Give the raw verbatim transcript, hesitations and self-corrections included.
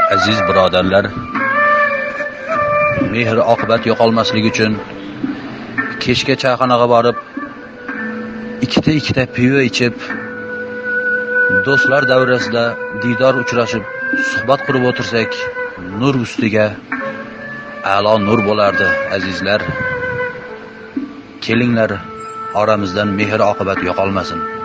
Aziz birodarlar, mehr oqibat yo'qolmasligi uchun kechga choyxonaga borib, ikkita ikkita pivo ichib, do'stlar davrasida diydor uchrashib, suhbat qurib o'tirsak, nur ustiga a'lo nur bo'lardi, azizlar. Kelinglar, oramizdan mehr oqibat yo'qolmasin.